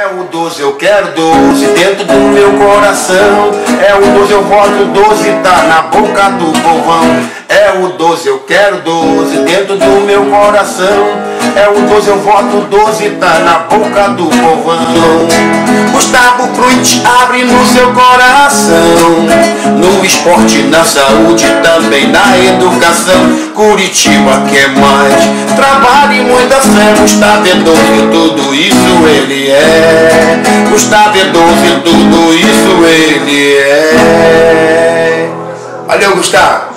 o 12, eu quero 12 dentro do meu coração. É o 12, eu voto 12, tá na boca do povão. É o 12, eu quero 12 dentro do meu coração. É o 12, eu voto 12, tá na boca do povão. Gustavo Fruit abre no seu coração, no esporte, na saúde, também na educação. Curitiba quer mais trabalho e muita fé. Gustavo é 12, tudo isso ele é. Gustavo é 12, tudo isso ele é. Valeu, Gustavo.